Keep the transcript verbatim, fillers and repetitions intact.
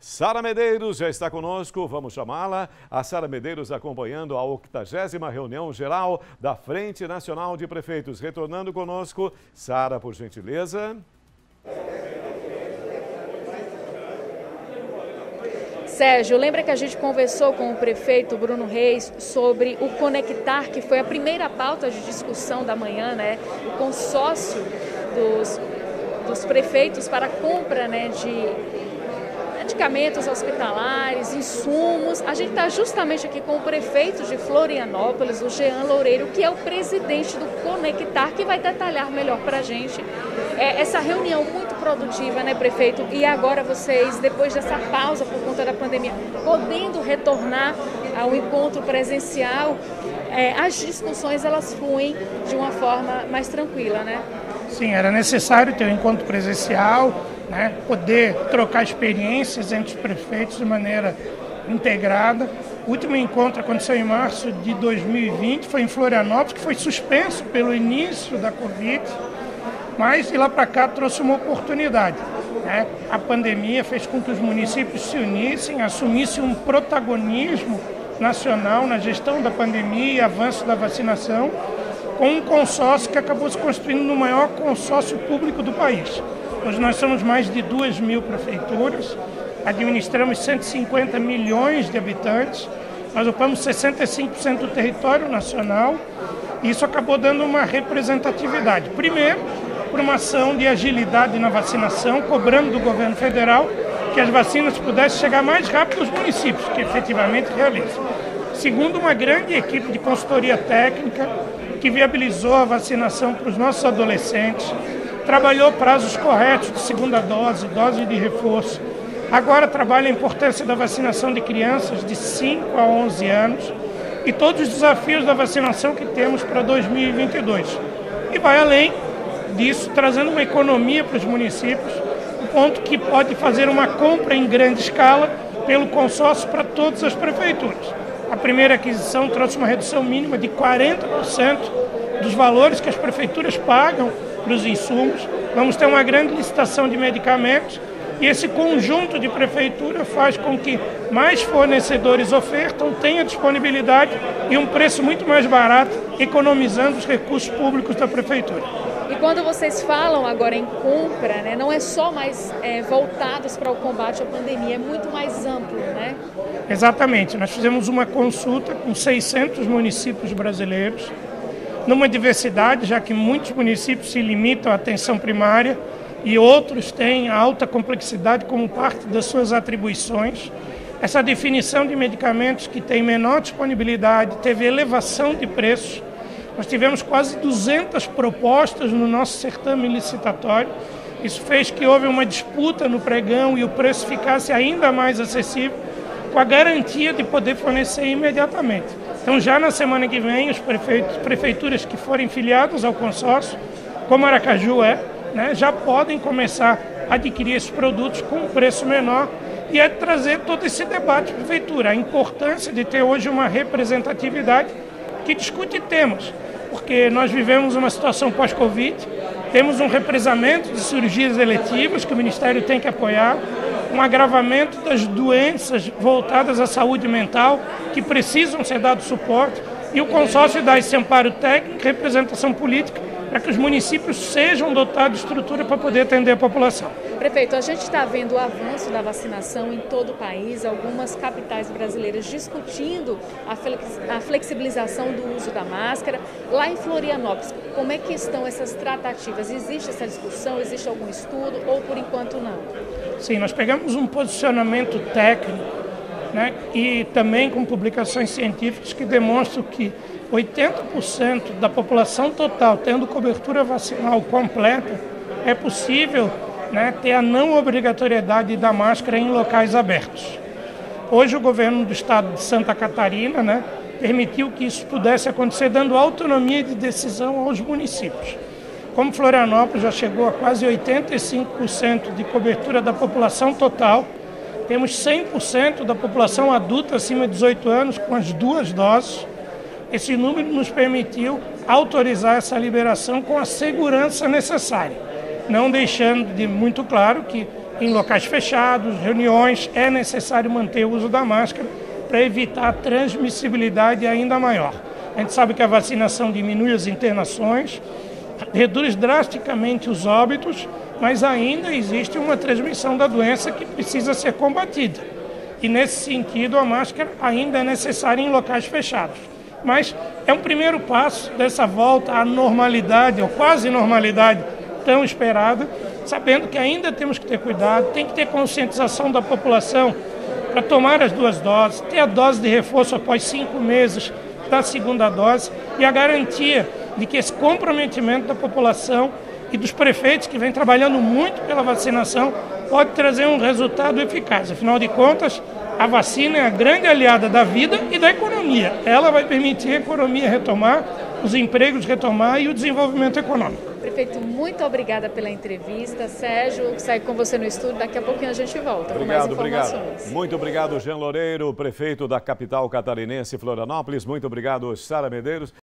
Sara Medeiros já está conosco, vamos chamá-la. A Sara Medeiros acompanhando a octagésima reunião geral da Frente Nacional de Prefeitos. Retornando conosco, Sara, por gentileza. Sérgio, lembra que a gente conversou com o prefeito Bruno Reis sobre o Conectar, que foi a primeira pauta de discussão da manhã, né? O consórcio dos, dos prefeitos para a compra, né, de medicamentos hospitalares, insumos. A gente está justamente aqui com o prefeito de Florianópolis, o Jean Loureiro, que é o presidente do Conectar, que vai detalhar melhor para a gente é, essa reunião muito produtiva, né, prefeito? E agora vocês, depois dessa pausa por conta da pandemia, podendo retornar ao encontro presencial, é, as discussões elas fluem de uma forma mais tranquila, né? Sim, era necessário ter um encontro presencial, né, poder trocar experiências entre os prefeitos de maneira integrada. O último encontro aconteceu em março de dois mil e vinte, foi em Florianópolis, que foi suspenso pelo início da Covid, mas de lá para cá trouxe uma oportunidade, né? A pandemia fez com que os municípios se unissem, assumissem um protagonismo nacional na gestão da pandemia e avanço da vacinação, com um consórcio que acabou se constituindo no maior consórcio público do país. Hoje nós somos mais de duas mil prefeituras, administramos cento e cinquenta milhões de habitantes, nós ocupamos sessenta e cinco por cento do território nacional, e isso acabou dando uma representatividade. Primeiro, por uma ação de agilidade na vacinação, cobrando do governo federal que as vacinas pudessem chegar mais rápido aos municípios, que efetivamente realizam. Segundo, uma grande equipe de consultoria técnica que viabilizou a vacinação para os nossos adolescentes, trabalhou prazos corretos de segunda dose, dose de reforço. Agora trabalha a importância da vacinação de crianças de cinco a onze anos e todos os desafios da vacinação que temos para dois mil e vinte e dois. E vai além disso, trazendo uma economia para os municípios, um ponto que pode fazer uma compra em grande escala pelo consórcio para todas as prefeituras. A primeira aquisição trouxe uma redução mínima de quarenta por cento dos valores que as prefeituras pagam para os insumos. Vamos ter uma grande licitação de medicamentos e esse conjunto de prefeitura faz com que mais fornecedores ofertam, tenha disponibilidade e um preço muito mais barato, economizando os recursos públicos da prefeitura. E quando vocês falam agora em compra, né, não é só mais é, voltados para o combate à pandemia, é muito mais amplo, né? Exatamente. Nós fizemos uma consulta com seiscentos municípios brasileiros, numa diversidade, já que muitos municípios se limitam à atenção primária e outros têm alta complexidade como parte das suas atribuições. Essa definição de medicamentos que tem menor disponibilidade, teve elevação de preços. Nós tivemos quase duzentas propostas no nosso certame licitatório. Isso fez que houve uma disputa no pregão e o preço ficasse ainda mais acessível, com a garantia de poder fornecer imediatamente. Então, já na semana que vem, os prefeitos, prefeituras que forem filiadas ao consórcio, como Aracaju é, né, já podem começar a adquirir esses produtos com um preço menor e é trazer todo esse debate de prefeitura, a importância de ter hoje uma representatividade que discute temas, porque nós vivemos uma situação pós-Covid, temos um represamento de cirurgias eletivas que o Ministério tem que apoiar, um agravamento das doenças voltadas à saúde mental que precisam ser dado suporte e o consórcio dá esse amparo técnico, representação política, para que os municípios sejam dotados de estrutura para poder atender a população. Prefeito, a gente está vendo o avanço da vacinação em todo o país, algumas capitais brasileiras discutindo a flexibilização do uso da máscara. Lá em Florianópolis, como é que estão essas tratativas? Existe essa discussão? Existe algum estudo ou por enquanto não? Sim, nós pegamos um posicionamento técnico, né, e também com publicações científicas que demonstram que oitenta por cento da população total tendo cobertura vacinal completa, é possível, né, ter a não obrigatoriedade da máscara em locais abertos. Hoje o governo do estado de Santa Catarina, né, permitiu que isso pudesse acontecer, dando autonomia de decisão aos municípios. Como Florianópolis já chegou a quase oitenta e cinco por cento de cobertura da população total, temos cem por cento da população adulta acima de dezoito anos com as duas doses. Esse número nos permitiu autorizar essa liberação com a segurança necessária, não deixando de muito claro que em locais fechados, reuniões, é necessário manter o uso da máscara para evitar a transmissibilidade ainda maior. A gente sabe que a vacinação diminui as internações, reduz drasticamente os óbitos, mas ainda existe uma transmissão da doença que precisa ser combatida. E nesse sentido, a máscara ainda é necessária em locais fechados. Mas é um primeiro passo dessa volta à normalidade, ou quase normalidade, tão esperada, sabendo que ainda temos que ter cuidado, tem que ter conscientização da população para tomar as duas doses, ter a dose de reforço após cinco meses da segunda dose e a garantia de que esse comprometimento da população e dos prefeitos que vêm trabalhando muito pela vacinação pode trazer um resultado eficaz. Afinal de contas, a vacina é a grande aliada da vida e da economia. Ela vai permitir a economia retomar, os empregos retomar e o desenvolvimento econômico. Prefeito, muito obrigada pela entrevista. Sérgio, segue com você no estúdio. Daqui a pouquinho a gente volta obrigado, com mais informações. Obrigado. Muito obrigado, Jean Loureiro, prefeito da capital catarinense, Florianópolis. Muito obrigado, Sara Medeiros.